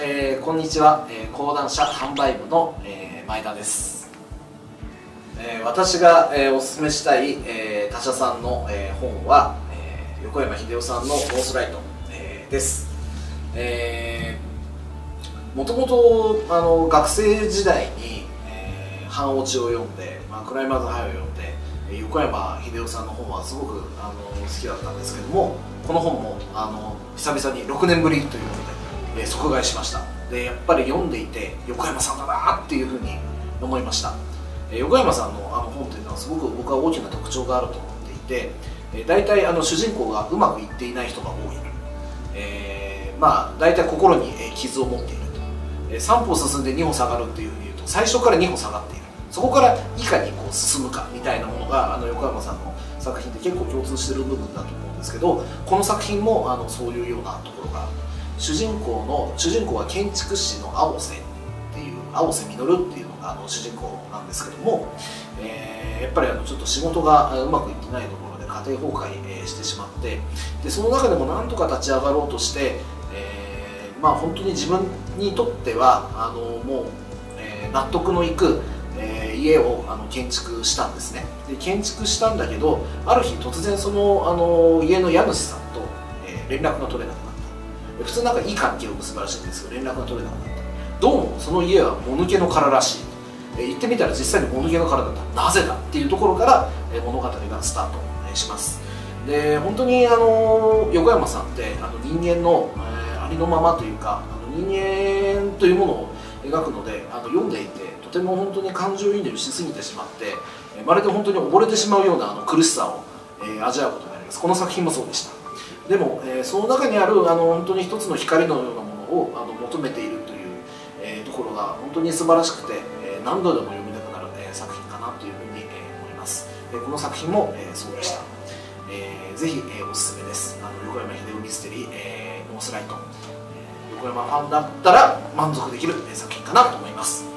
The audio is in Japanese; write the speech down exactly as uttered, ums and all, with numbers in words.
えー、こんにちは、えー、講談社販売部の、えー、前田です。えー、私が、えー、おすすめしたい、えー、他社さんの、えー、本は、えー、横山秀夫さんの「ノースライト」えー、です。えー、もともとあの学生時代に、えー、版落ちを読んで、まあ、クライマーズハイを読んで、横山秀夫さんの本はすごくあの好きだったんですけども、この本もあの久々にろくねんぶりということで、えー、即買いしました。でやっぱり読んでいて横山さんだなっていうふうに思いました。えー、横山さんのあの本というのはすごく僕は大きな特徴があると思っていて、えー、大体あの主人公がうまくいっていない人が多い、えー、まあ大体心に傷を持っていると、えー、さん歩進んでに歩下がるっていうふうに言うと最初からに歩下がっている、そこからいかにこう進むかみたいなものがあの横山さんの作品って結構共通している部分だと思うんですけど、この作品もあのそういうようなところが、主人公の主人公は建築士の青瀬っていう青瀬実っていうのがあの主人公なんですけども、えー、やっぱりあのちょっと仕事がうまくいってないところで家庭崩壊してしまって、でその中でもなんとか立ち上がろうとして、えー、まあ本当に自分にとってはあのもう、えー、納得のいくえー、家をあの建築したんですね。で建築したんだけど、ある日突然そのあの家の家主さんと、えー、連絡が取れなくなった。普通なんかいい関係を結ぶらしいんですけど連絡が取れなくなった。どうもその家はもぬけの殻らしい。えー、行ってみたら実際にもぬけの殻だった。なぜだっていうところから、えー、物語がスタート、えー、します。で本当にあの横山さんってあの人間の、えー、ありのままというか、あの人間というものを描くので、あの読んでいてとても本当に感情移入しすぎてしまって、えー、まるで本当に溺れてしまうようなあの苦しさを、えー、味わうことになります。この作品もそうでした。でも、えー、その中にあるあの本当に一つの光のようなものをあの求めているという、えー、ところが本当に素晴らしくて、えー、何度でも読みたくなる、えー、作品かなというふうに、えー、思います。えー、この作品も、えー、そうでした。えー、ぜひ、えー、おすすめです。あの横山秀夫ミステリー、えー、ノースライト、えー、横山ファンだったら満足できる、えー、作品かなと思います。